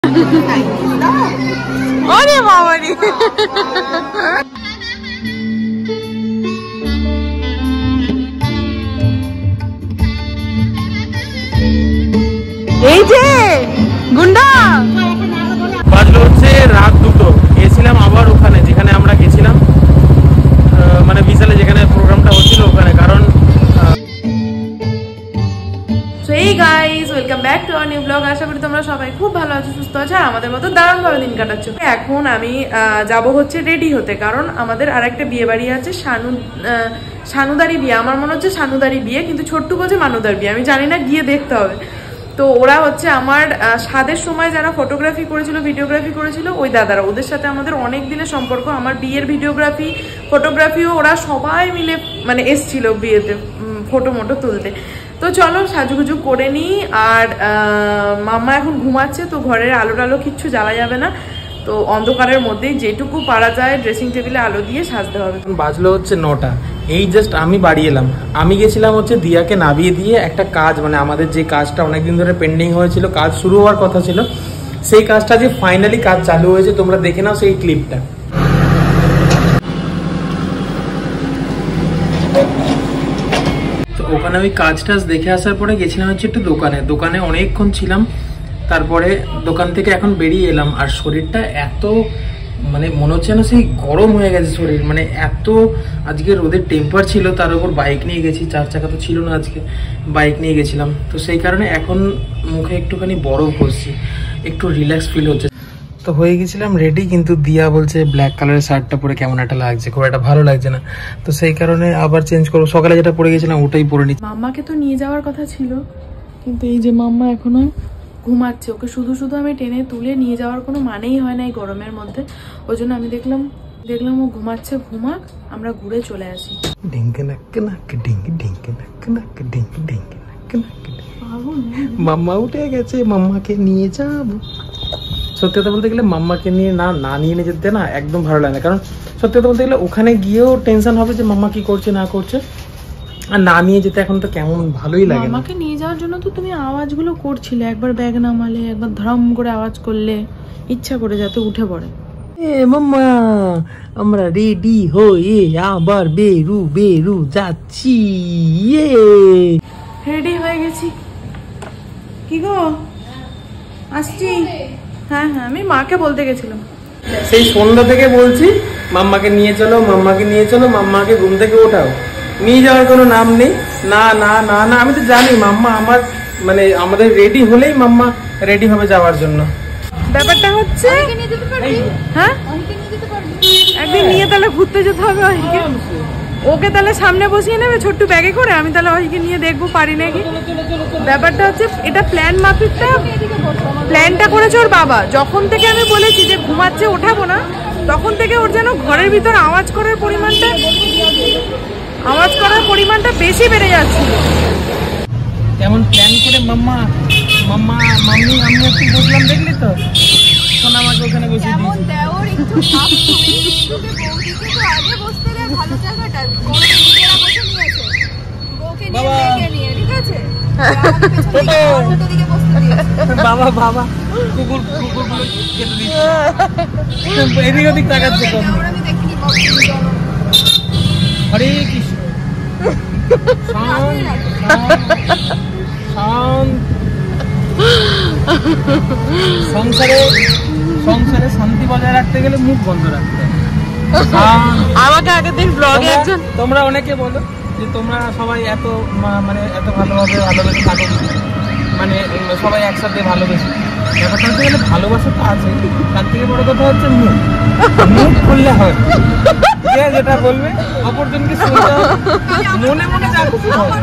ওরে বাবা রে, এই যে গুন্ডা বাজলো হচ্ছে রাত 2টো। গেছিলাম আবার ওখানে যেখানে আমরা গেছিলাম, মানে বিশালে যেখানে প্রোগ্রামটা হচ্ছিল ওখানে। কারণ Hey guys, welcome back to our new vlog. আশা করি তোমরা সবাই খুব ভালো আছো, সুস্থ আছো, আর আমাদের মতো দারুণভাবে দিন কাটাচ্ছ। এখন আমি যাব হচ্ছে রেডি হতে, কারণ আমাদের আর একটা বিয়ে বাড়ি আছে, শানুদারি বিয়ে। আমার মনে হচ্ছে শানুদারি বিয়ে, কিন্তু ছোট্টু বলছে মানুদার বিয়ে, আমি জানি না, গিয়ে দেখতে হবে। তো ওরা হচ্ছে আমার স্বাদের সময় যারা ফটোগ্রাফি করেছিল, ভিডিওগ্রাফি করেছিল, ওই দাদারা, ওদের সাথে আমাদের অনেক দিনের সম্পর্ক। আমার বিয়ের ভিডিওগ্রাফি ফটোগ্রাফিও ওরা সবাই মিলে মানে এসছিল বিয়েতে ফটো মোটো তুলতে। তো চলো সাজুগুজু করে নিই। আর মাম্মা এখন ঘুমাচ্ছে, তো ঘরের আলো টালো কিচ্ছু জ্বালা যাবে না, তো অন্ধকারের মধ্যেই যেটুকু পারা যায় ড্রেসিং টেবিলে আলো দিয়ে সাজতে হবে। বাজলো হচ্ছে 9টা। এই জাস্ট আমি বাড়ি এলাম। আমি গেছিলাম হচ্ছে দিয়াকে নামিয়ে দিয়ে একটা কাজ, মানে আমাদের যে কাজটা অনেকদিন ধরে পেন্ডিং হয়েছিল, কাজ শুরু হওয়ার কথা ছিল, সেই কাজটা যে ফাইনালি কাজ চালু হয়েছে, তোমরা দেখে নাও সেই ক্লিপটা। তো ওখানে আমি কাজ টাজ দেখে আসার পরে গেছিলাম হচ্ছে একটু দোকানে অনেকক্ষণ ছিলাম। তারপরে দোকান থেকে এখন বেরিয়ে এলাম। আর শরীরটা এত মানে মনে হচ্ছে না সেই গরম হয়ে গেছে শরীর, মানে এত আজকে রোদের টেম্পার ছিল, তার উপর বাইক নিয়ে গেছি, 4 চাকা তো ছিল না আজকে, বাইক নিয়ে গেছিলাম। তো সেই কারণে এখন মুখে একটুখানি বরফ ঘষছি, একটু রিল্যাক্স ফিল হচ্ছে। তো হয়ে গেছিলাম রেডি, কিন্তু দিয়া বলছে ব্ল্যাক কালারের শার্টটা পরে কেমন একটা লাগছে, খুব একটা ভালো লাগছে না। তো সেই কারণে আবার চেঞ্জ করবো, সকালে যেটা পরে গেছিলাম ওটাই পরে নিচ্ছি। মাম্মাকে তো নিয়ে যাওয়ার কথা ছিল, কিন্তু এই যে মাম্মা এখনো ঘুমাচ্ছে, ওকে শুধু শুধু আমি টেনে তুলে নিয়ে যাওয়ার কোনো মানেই হয় না এই গরমের মধ্যে। ওই জন্য আমি দেখলাম ও ঘুমাচ্ছে, ঘুমাক, আমরা ঘুরে চলে আসি। মাম্মা উঠে গেছে, মাম্মাকে নিয়ে যাবো। সত্যি কথা বলতে গেলে মাম্মাকে নিয়ে না নিয়ে যেতে না একদম ভালো লাগে না, কারণ সত্যি কথা বলতে গেলে ওখানে গিয়েও টেনশন হবে যে মাম্মা কি করছে না করছে, আর না নিয়ে যেতে এখন তো কেমন ভালোই লাগে। মাম্মাকে নিয়ে যাওয়ার জন্য তো তুমি আওয়াজগুলো করছিলে, একবার ব্যাগ নামালে, একবার ধরম করে আওয়াজ করলে, ইচ্ছা করে যাতে উঠে পড়ে। এ মাম্মা, আমরা রেডি হয়ে আবার বেরু যাচ্ছি। রেডি হয়ে গেছি। কি গো, আসছি। হ্যাঁ, আমি মাকে বলতে গেছিলাম, সেই সন্ধ্যা থেকে বলছি মাম্মাকে নিয়ে চলো, মাম্মাকে ঘুম থেকে ওঠাও, নিয়ে যাওয়ার কোনো নাম নেই। না না না না, আমি তো জানি মাম্মা আমার মানে আমাদের রেডি হলেই মাম্মা রেডি হবে যাওয়ার জন্য। ব্যাপারটা হচ্ছে হ্যাঁ, একদিন নিয়ে তাহলে ঘুরতে যেতে হবে ওকে, তাহলে সামনে বসিয়ে নেবে ছোট্ট ব্যাগে করে, আমি তাহলে ওইকে নিয়ে দেখবো পারি নাকি। ব্যাপারটা হচ্ছে এটা প্ল্যান মাফিকটা, প্ল্যানটা করেছে ওর বাবা। যখন থেকে আমি বলেছি যে ঘুমাচ্ছে ওঠাবো না, তখন থেকে ওর যেন ঘরের ভিতর আওয়াজ করার পরিমাণটা বেশি বেড়ে যাচ্ছে। কেমন প্ল্যান করে মাম্মি একটু বসলাম, দেখলি তো শোনা আমাকে ওখানে বসিয়ে বাবা কুকুর কেটে দিচ্ছে, এদিক ওদিক তাকাচ্ছে। হরে কৃষ্ণ, সংসারে শান্তি বজায় রাখতে গেলে মুখ বন্ধ রাখতে। আমাকে আগে দিন ব্লগে একজন, তোমরা অনেকে বলো যে তোমরা সবাই এত মানে এত ভালোবেসে থাকো, মানে সবাই একসাথে ভালোবেসে। ব্যাপারটা হচ্ছে গেলে ভালোবাসা তো আছে, তার থেকে বড় কথা হচ্ছে মুখ খুললে হয়, যেটা বলবে অপরজনকে শুনতে হবে, মনে যা খুশি হয়।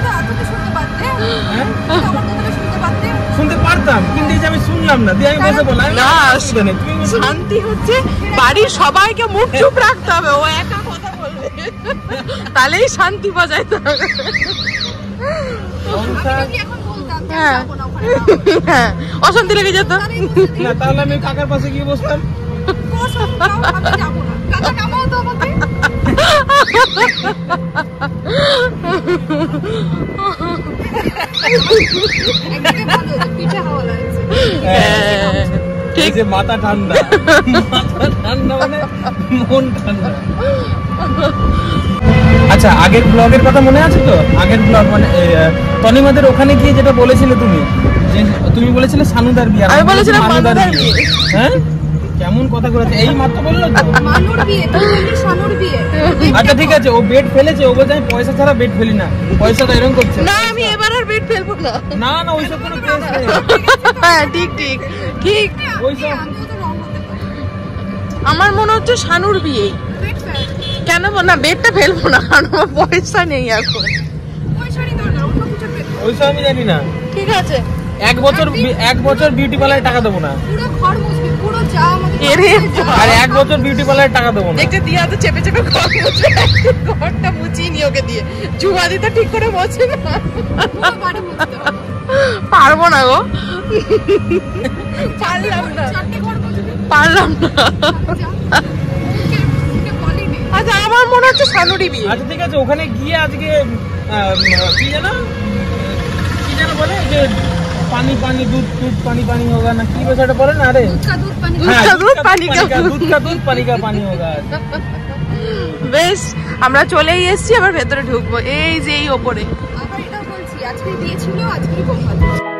শুনতে পারতাম, কিন্তু এই যে আমি শুনলাম না, দিয়ে আমি বসে বললাম না। শান্তি হচ্ছে বাড়ির সবাইকে মুখ চুপ রাখতে হবে, ও একা কথা বলবে, তাহলেই শান্তি বজায় থাকবে। হ্যাঁ, অশান্তি লেগে যেত না, তাহলে আমি কাকার পাশে গিয়ে বসতাম। যে মাথা ঠান্ডা, মাথা ঠান্ডা মানে মন ঠান্ডা। আচ্ছা, আগের ব্লগের কথা মনে আছে তো? আগের ব্লগ মানে তনিমাদের ওখানে গিয়ে যেটা বলেছিলে তুমি, যে তুমি বলেছিলে সানুদার বিয়ে, আমি বলেছিলাম মানুদার বিয়ে। হ্যাঁ, কেমন কথা বলেছে, এই মাত্র বললো তো মানুর বিয়ে, তুমি বললি শানুর বিয়ে। আচ্ছা ঠিক আছে, ও বেড ফেলেছে, ও বলছে আমি পয়সা ছাড়া বেড ফেলি না, পয়সা তো এরকম করছে। না, আমি এবার আর বেড ফেলবো না। না না, ওইসব কোনো কেস নেই। হ্যাঁ ঠিক ঠিক ঠিক। ওইসব আমার মনে হচ্ছে শানুর বিয়ে। কেন না, বেডটা ফেলবো না, কারণ আমার পয়সা নেই এখন। ওইসব আমি জানি না। ঠিক আছে, এক বছর বিউটি পার্লারে টাকা দেবো না, পুরো ঘর মুছবি, পুরো যা আমাদের আর 1 বছর বিউটি পার্লারে টাকা দেবো না। দেখতে দিয়া তো চেপে চেপে ঘর মুছে, ঘরটা মুছিয়ে নি ওকে দিয়ে। জুমাদি তো ঠিক করে মোছে না, পুরো বাড়ি মুছতে হবে। পারবো না গো, পারলাম না, চারটে ঘর মুছবি, পারলাম না। ওকে বলিনি। আচ্ছা, আমার মনে হচ্ছে শানুরই বিয়ে। আচ্ছা ঠিক আছে, ওখানে গিয়ে আজকে কি যেন বলে যে পানি পানি দুধ দুধ পানি পানি হোগা না কি বিষয়টা বলে না? আরে দুধ কা দুধ পানি, হ্যাঁ, দুধ পানি কা দুধ কা দুধ পানি কা পানি হোগা। বেশ, আমরা চলেই এসেছি, আবার ভেতরে ঢুকবো। এই যে এই ওপরে আবার এটা বলছি, আজকে বিয়ে ছিল, আজকেই বলবো।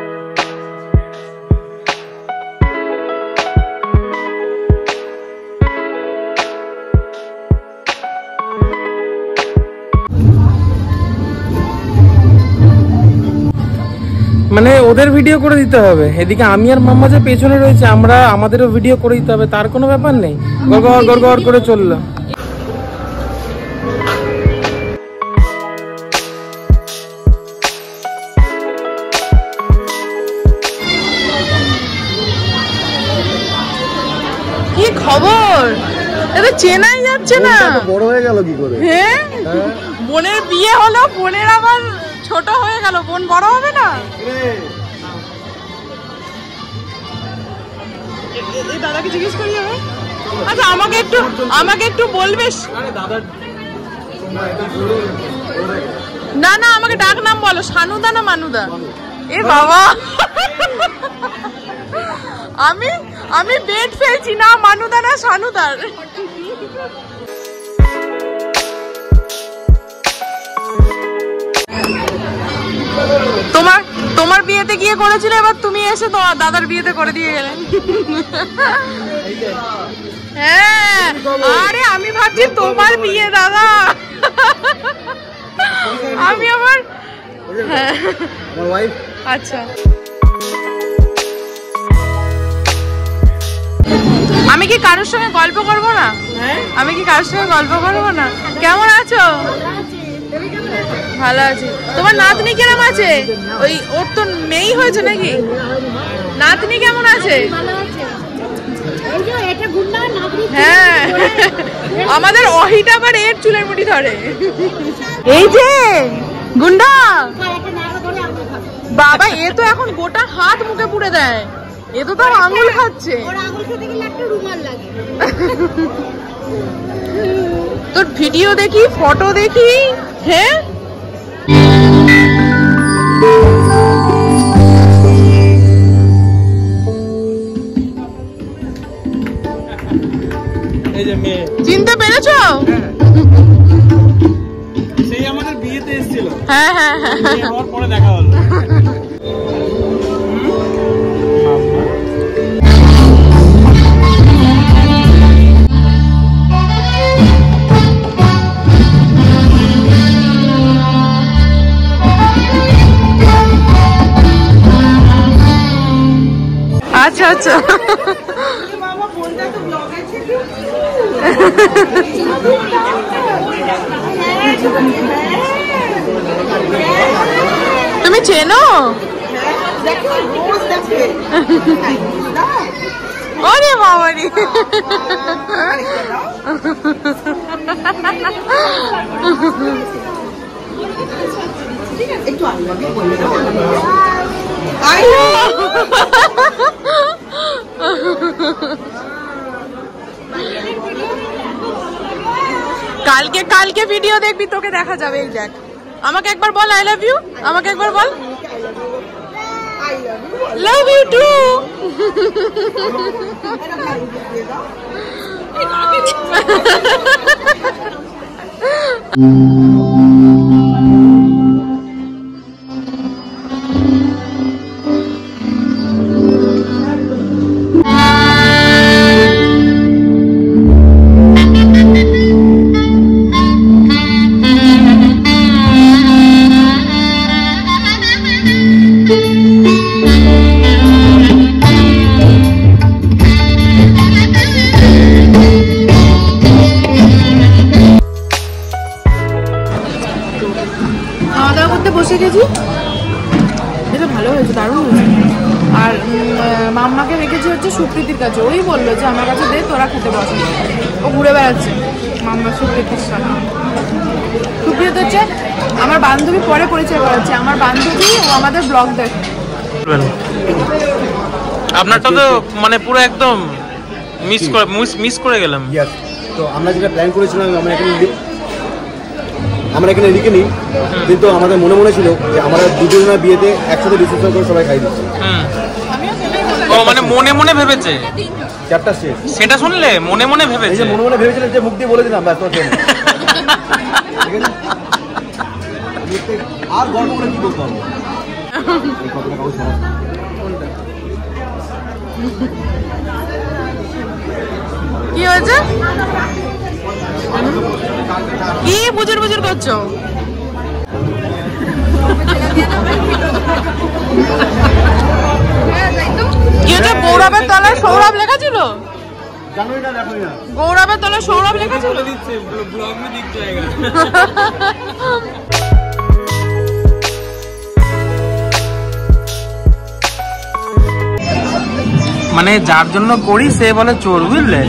মানে ওদের ভিডিও করে দিতে হবে, এদিকে আমি আর মাম্মা যে পেছনে রয়েছে, আমরা আমাদেরও ভিডিও করে দিতে হবে, তার কোনো ব্যাপার নেই। গড়গড় গড়গড় করে চললো। কি খবর? এটা চেনাই যাচ্ছে না। বড় হয়ে গেল কি করে? হ্যাঁ, বোনের বিয়ে হলো, বোনের আবার ছোট হয়ে গেল, বোন বড় হবে না? এই দাদাকে জিজ্ঞেস করি আমি। আচ্ছা, আমাকে একটু বলবে। না না, আমাকে ডাক নাম বলো, শানুদা না মানুদা? এ বাবা, আমি বেড ফেলছি না, মানুদা না শানুদার। তোমার বিয়েতে গিয়ে করেছিল, এবার তুমি এসে তোমার দাদার বিয়েতে করে দিয়ে গেলে। হ্যাঁ, আরে আমি ভাবছি তোমার বিয়ে দাদা, আমি আমার আচ্ছা। আমি কি কারোর সঙ্গে গল্প করবো না? আমি কি কারোর সঙ্গে গল্প করবো না? কেমন আছো? ভালো আছি। তোমার নাতনি কেমন আছে? ওর তো মেয়েই হয়েছে নাকি? নাতনি কেমন আছে? হ্যাঁ, আমাদের অহিটা আবার এর চুলের মুঠি ধরে। এই যে গুন্ডা বাবা, এ তো এখন গোটা হাত মুখে পুড়ে দেয়, এ তো তার আঙুল খাচ্ছে। তোর ভিডিও দেখি, ফটো দেখি। হ্যাঁ, চিনতে পেরেছো? সেই আমাদের বিয়েতে এসেছিল। হ্যাঁ হ্যাঁ হ্যাঁ, পরে দেখা হলো। আচ্ছা আচ্ছা, তুমি চেনো? ওরে বাবারি, কালকে ভিডিও দেখবি, তোকে দেখা যাবে। এই দেখ, আমাকে একবার বল আই লাভ ইউ, আমাকে একবার বল লাভ ইউ টু। বসে গেছি, এটা ভালো হয়েছে, দারুণ হয়েছে। আর মাম্মাকে রেখেছি হচ্ছে সুপ্রীতির কাছে, ওই বললো যে আমার কাছে দে, তোরা খেতে বসে। ও ঘুরে বেড়াচ্ছে মাম্মা সুপ্রীতির সাথে। সুপ্রীত হচ্ছে আমার বান্ধবী, পরে পরিচয় করাচ্ছে, আমার বান্ধবী, ও আমাদের ব্লগ দেখে। আপনারটা তো মানে পুরো একদম মিস করে গেলাম। তো আমরা যেটা প্ল্যান করেছিলাম, আমরা এখানে লিখে নিই, কিন্তু আমাদের মনে মনে ছিল যে আমরা দুজনের বিয়েতে একসাথে রিসেপশন করে সবাই খাই দিচ্ছি। ও মানে মনে মনে ভেবেছে চ্যাপ্টার শেষ, সেটা শুনলে মনে মনে ভেবেছে। মনে মনে ভেবেছিলেন যে মুখ দিয়ে বলে দিলাম, ব্যাস আর গল্প করে কি বলতে হবে। কি হয়েছে, কি বুজুর বুজুর করছো? কি হচ্ছে? গৌরবের তলায় সৌরভ লেখা ছিল, গৌরবের তলায় সৌরভ লেখা ছিল। মানে যার জন্য করি সে বলে চোর, বুঝলে?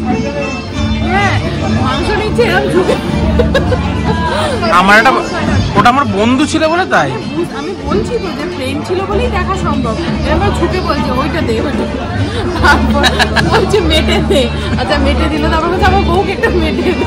আমার একটা, ওটা আমার বন্ধু ছিল বলে তাই আমি বলছি তো যে ফ্রেন্ড ছিল বলেই দেখা সম্ভব। এবার ঝুঁকে বলছে ওইটা দে, তারপর বলছে মেটে দে। আচ্ছা মেটে দিল, তারপর বলছে আমার বউকে একটা মেটে দে।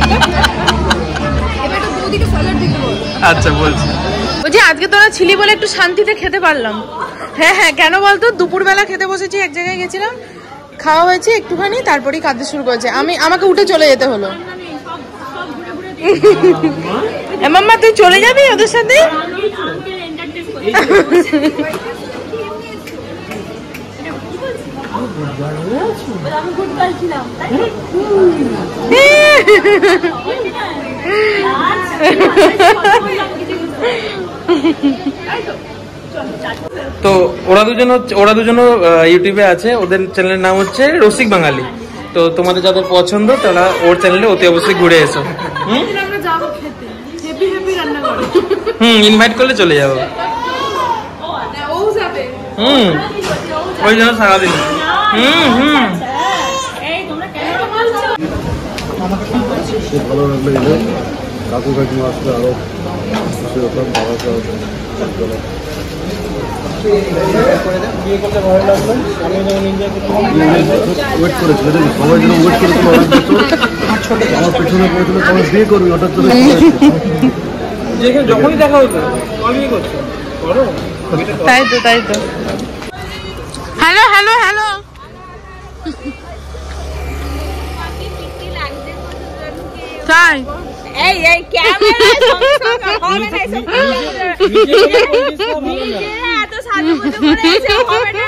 এবার তো বৌদিকে স্যালাড দিতে বল। আচ্ছা বলছি, বলছি আজকে তোরা ছিলি বলে একটু শান্তিতে খেতে পারলাম। হ্যাঁ হ্যাঁ, কেন বলতো? দুপুরবেলা খেতে বসেছি, এক জায়গায় গেছিলাম, খাওয়া হয়েছে একটুখানি, তারপরেই কাঁদতে শুরু করেছে। আমাকে উঠে চলে যেতে হলো। মাম্মা তুই চলে যাবি ওদের সাথে? তো ওরা দুজন ইউটিউবে আছে, ওদের চ্যানেলের নাম হচ্ছে রসিক বাঙালি। তো তোমাদের যাদের পছন্দ তারা ওর চ্যানেলে অতি অবশ্যই ঘুরে এসো। ইনভাইট করলে চলে যাবো। ওই জন্য সারাদিন। ভালো লাগলো, কাকু কাকিমা আসলে আরো খুশি হতাম, বাবাকে ওয়েট করেছিল, সবাই যেন ওয়েট করেছিল অনেক বছর, আমার পেছনে পড়েছিল সবাই বিয়ে করবি, হঠাৎ করে যখনই দেখা হতো কলই করছো। তাই তো তাই তো। হ্যালো হ্যালো হ্যালো, তাই এই এই ক্যামেরা হবে না, এসব এত সাজুগুজু করে এসে হবে না।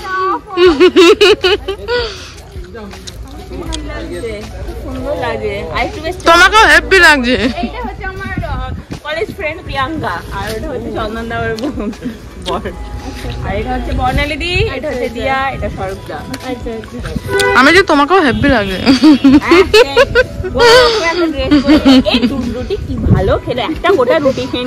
সুন্দর লাগে, তোমাকেও হ্যাপি লাগছে। এইটা হচ্ছে আমার কলেজ ফ্রেন্ড প্রিয়াঙ্কা, আর ওটা হচ্ছে চন্দন দাওয়ার বর, আর এটা হচ্ছে বর্ণালী, এটা হচ্ছে দিয়া, এটা স্বরূপদা। আমি যে তোমাকেও হ্যাপি লাগে। রুটি কি ভালো খেলো, একটা গোটা রুটি খেয়ে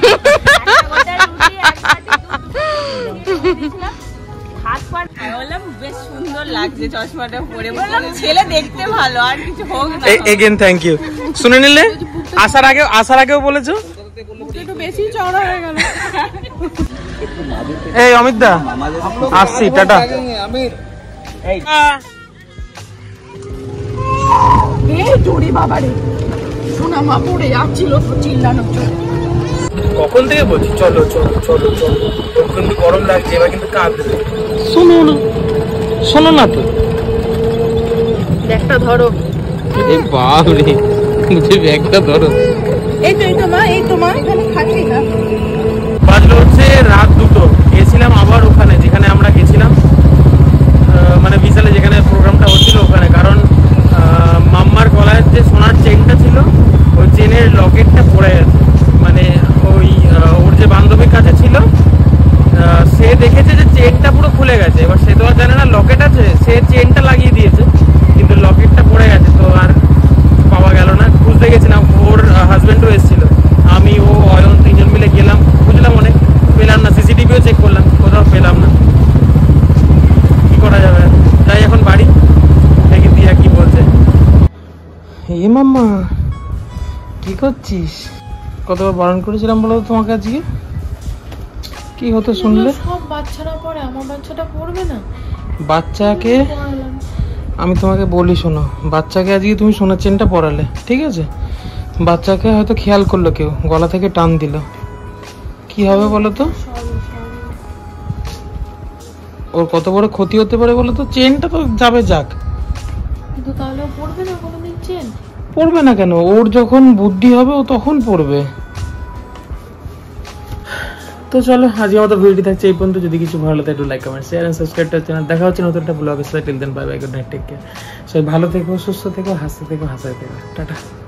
বেশ সুন্দর লাগছে চশমাটা পরে, বললাম ছেলে দেখতে ভালো, আর কিছু হোক না। Again thank you. শুনে নিলে আসার আগেও বলেছো একটু বেশি চওড়া হয়ে গেল। এই অমিত দা আসছি, টাটা। শোনা মা পড়ে যাচ্ছিল তো চিল্লানো। কখন থেকে বলছি চলো চলো চলো চলো, কিন্তু গরম লাগছে, এবার কিন্তু কাঁদবে। শোনো না তো, ব্যাগটা ধরো। বাপরে ব্যাগটা ধরো। এই তো মা এখানে থাকি না। বাজলো হচ্ছে রাত 2টো। গেছিলাম আবার ওখানে যেখানে আমরা গেছিলাম, মানে বিশালে যেখানে প্রোগ্রামটা হচ্ছিল ওখানে। কারণ মাম্মার গলায় যে সোনার চেনটা ছিল ওই চেনের লকেটটা পড়ে গেছে। মানে ওই ওর যে বান্ধবীর কাছে ছিল, সে দেখেছে যে চেনটা পুরো খুলে গেছে। এবার সে তো আর জানে না লকেট আছে, সে চেনটা লাগিয়ে দিয়েছে কিন্তু লকেটটা পড়ে গেছে। তো আর পাওয়া গেল না, খুঁজতে গেছিলাম। ওর হাজব্যান্ডও এসেছিল, আমি ও অয়ন 3জন মিলে গেলাম, খুঁজলাম অনেক, পেলাম না। সিসিটিভিও চেক করলাম, কোথাও পেলাম না। কি করা যাবে, যাই এখন বাড়ি দেখি দিয়া কি বলছে। এ মাম্মা কি করছিস? কতবার বারণ করেছিলাম বলো তোমাকে আজকে? কি হতো শুনলে? সব বাচ্চারা পড়ে, আমার বাচ্চাটা পড়বে না। বাচ্চাকে আমি তোমাকে বলি শোনো, বাচ্চাকে আজকে তুমি সোনার চেনটা পরালে, ঠিক আছে? বাচ্চাকে হয়তো খেয়াল করলো কেউ, গলা থেকে টান দিল, কি হবে বলো তো? ওর কত বড় ক্ষতি হতে পারে বলো তো? চেনটা তো যাবে যাক, কিন্তু তাহলে পড়বে না কোনোদিন চেন? পড়বে না কেন? ওর যখন বুদ্ধি হবে ও তখন পড়বে। তো চলো আজকে আমাদের ভিডিওটি থাকছে এই পর্যন্ত। যদি কিছু ভালো লাগে একটু like comment share and subscribe করতে না। দেখা হচ্ছে নতুন একটা ব্লগের সাথে। Till then bye bye, good night, take care. সবাই ভালো থেকো, সুস্থ থেকো, হাসতে থেকো, হাসাতে থেকো, টাটা।